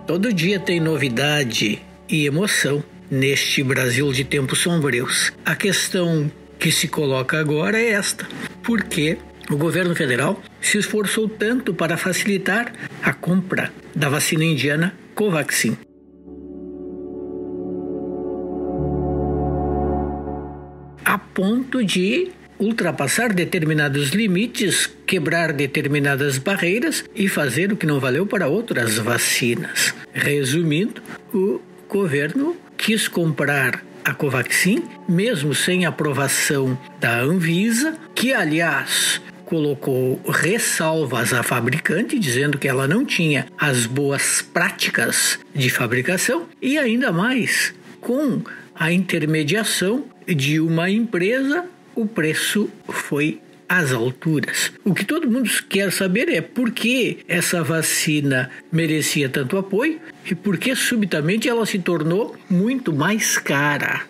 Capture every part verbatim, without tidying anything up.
Todo dia tem novidade e emoção neste Brasil de tempos sombrios. A questão que se coloca agora é esta: por que o governo federal se esforçou tanto para facilitar a compra da vacina indiana Covaxin? A ponto de ultrapassar determinados limites, quebrar determinadas barreiras e fazer o que não valeu para outras vacinas. Resumindo, o governo quis comprar a Covaxin, mesmo sem aprovação da Anvisa, que, aliás, colocou ressalvas à fabricante, dizendo que ela não tinha as boas práticas de fabricação, e ainda mais, com a intermediação de uma empresa, o preço foi às alturas. O que todo mundo quer saber é por que essa vacina merecia tanto apoio e por que subitamente ela se tornou muito mais cara.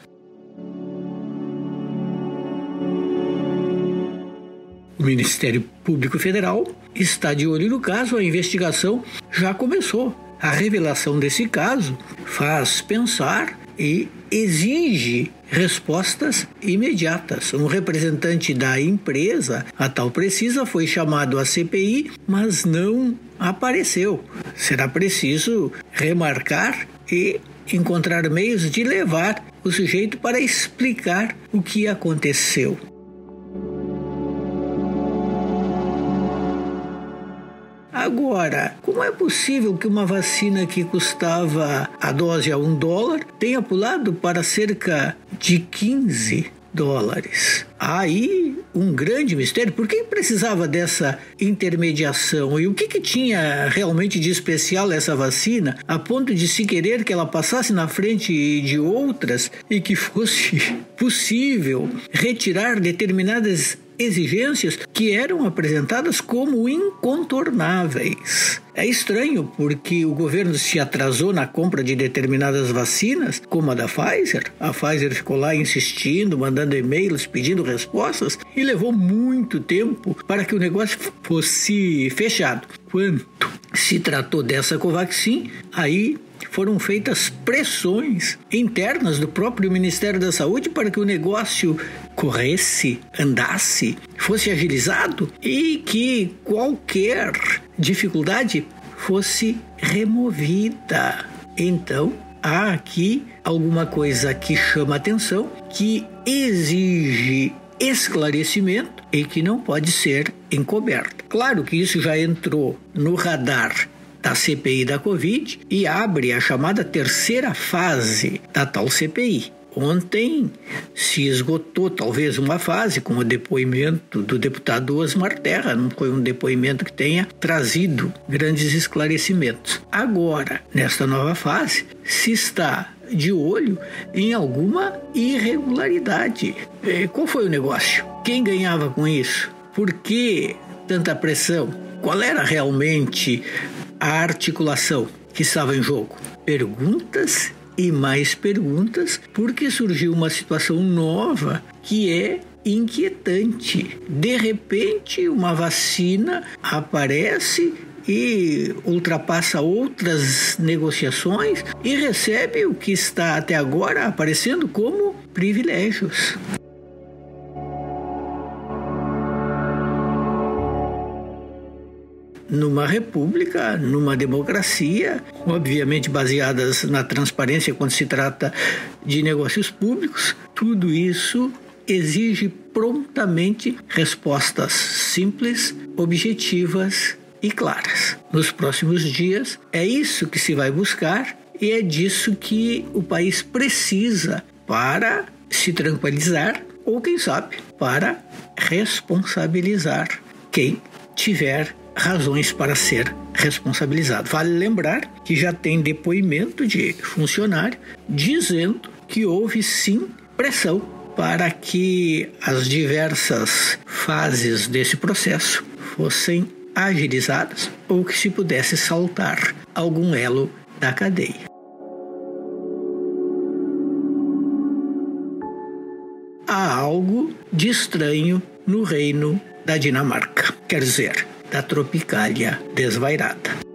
O Ministério Público Federal está de olho no caso, a investigação já começou. A revelação desse caso faz pensar e exige respostas imediatas. Um representante da empresa, a tal Precisa, foi chamado à C P I, mas não apareceu. Será preciso remarcar e encontrar meios de levar o sujeito para explicar o que aconteceu. Agora, como é possível que uma vacina que custava a dose a um dólar tenha pulado para cerca de quinze dólares? Aí, um grande mistério. Por que precisava dessa intermediação? E o que, que tinha realmente de especial essa vacina, a ponto de se querer que ela passasse na frente de outras e que fosse possível retirar determinadas exigências que eram apresentadas como incontornáveis? É estranho porque o governo se atrasou na compra de determinadas vacinas, como a da Pfizer. A Pfizer ficou lá insistindo, mandando e-mails, pedindo respostas, e levou muito tempo para que o negócio fosse fechado. Quando se tratou dessa Covaxin, aí foram feitas pressões internas do próprio Ministério da Saúde para que o negócio corresse, andasse, fosse agilizado e que qualquer dificuldade fosse removida. Então, há aqui alguma coisa que chama atenção, que exige esclarecimento e que não pode ser encoberto. Claro que isso já entrou no radar da C P I da Covid e abre a chamada terceira fase da tal C P I. Ontem se esgotou talvez uma fase com o depoimento do deputado Osmar Terra, não foi um depoimento que tenha trazido grandes esclarecimentos. Agora, nesta nova fase, se está de olho em alguma irregularidade. Qual foi o negócio? Quem ganhava com isso? Por que tanta pressão? Qual era realmente a articulação que estava em jogo? Perguntas e mais perguntas, porque surgiu uma situação nova que é inquietante. De repente, uma vacina aparece e ultrapassa outras negociações e recebe o que está até agora aparecendo como privilégios. Numa república, numa democracia, obviamente baseadas na transparência quando se trata de negócios públicos, tudo isso exige prontamente respostas simples, objetivas e claras. Nos próximos dias, é isso que se vai buscar e é disso que o país precisa para se tranquilizar ou, quem sabe, para responsabilizar quem tiver razões para ser responsabilizado. Vale lembrar que já tem depoimento de funcionário dizendo que houve sim pressão para que as diversas fases desse processo fossem agilizadas ou que se pudesse saltar algum elo da cadeia. Há algo de estranho no reino da Dinamarca, quer dizer, da Tropicália desvairada.